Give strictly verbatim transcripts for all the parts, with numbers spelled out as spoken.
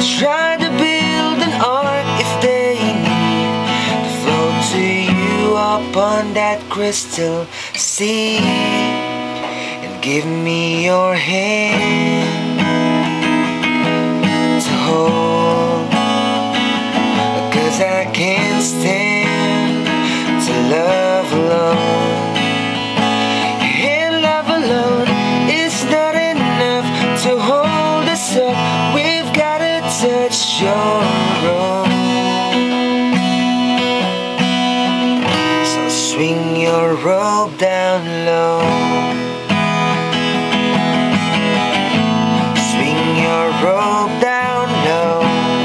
try to build an ark if they need to float to you upon that crystal sea, and give me your hand to hold, 'cause I can't stand to love alone. And love alone is not enough to hold us up. We've gotta touch your own. So swing your robe down low, swing your robe down low.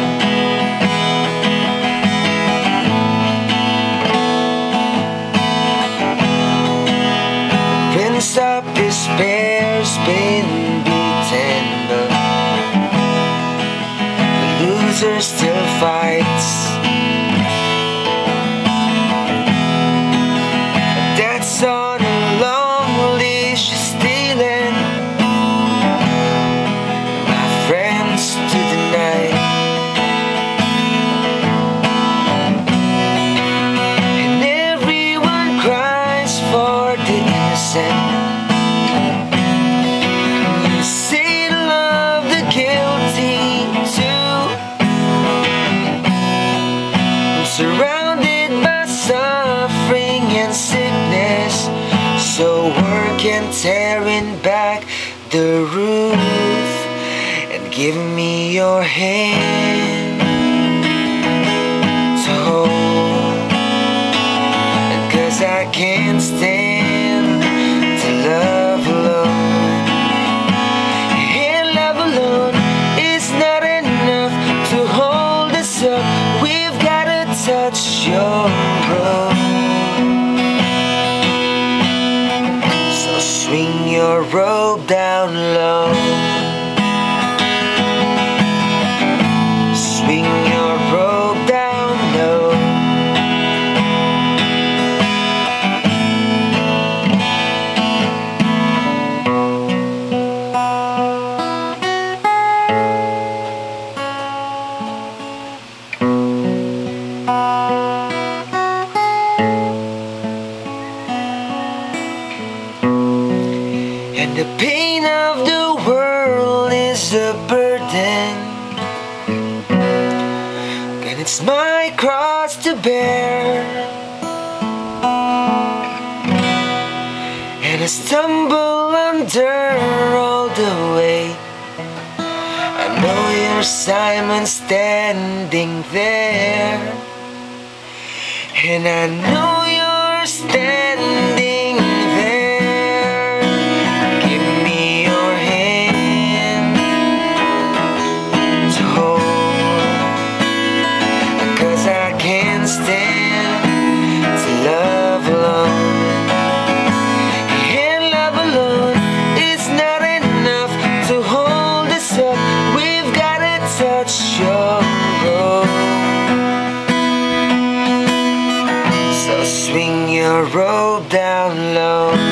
Prince of Despair's been beaten, but the loser still fights. That's on a long leash stealing my friends to the night. And everyone cries for the innocent. You say to love the guilty too. I'm surrounded by suffering and sickness, so work and tearing back the roof, and give me your hand to hold, and 'cause I can't stand to love alone. And love alone is not enough to hold us up. We've gotta touch your road. So swing your robe down low, swing your robe down low. And the pain of the world is a burden, and it's my cross to bear. And I stumble under all the way. I know you're Simon standing there, and I know you're standing there. Give me your hand to hold, 'cause I can't stand to love alone. And love alone is not enough to hold us up. We've gotta touch your road. So swing your robe down low,